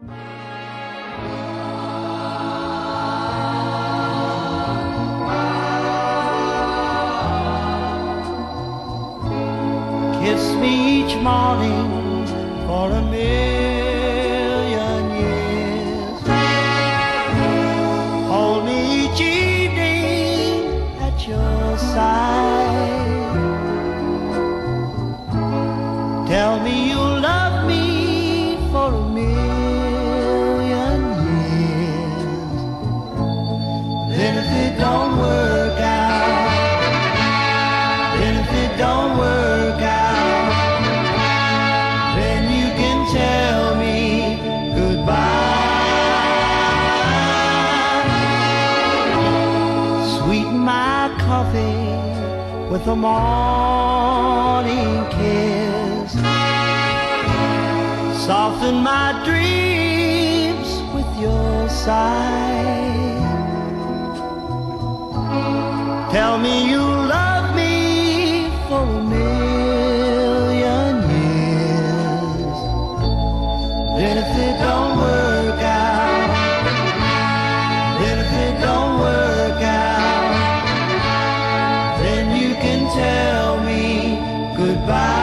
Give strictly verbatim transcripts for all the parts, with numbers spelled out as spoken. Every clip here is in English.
Kiss me each morning for a million years. Hold me each evening at your side. Tell me you'll love me for a million years. Then if it don't work out, then if it don't work out, then you can tell me goodbye. Sweeten my coffee with a morning kiss. Soften my dreams with your sigh. Tell me you love me for a million years. Then if it don't work out, then if it don't work out, then you can tell me goodbye.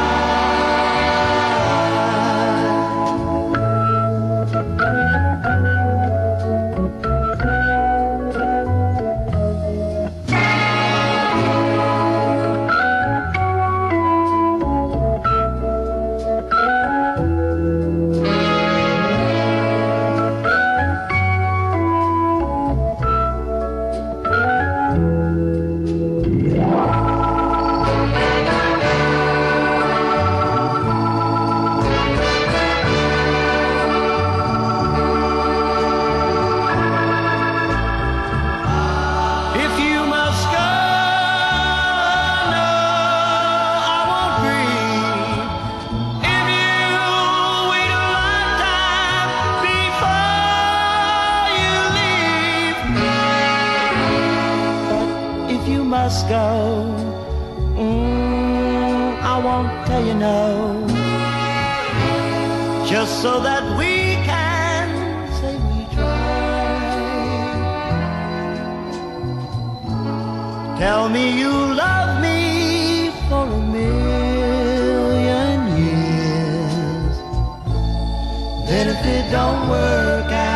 Must go, mm, I won't tell you no, just so that we can say we tried. Tell me you love me for a million years. Then if it don't work out,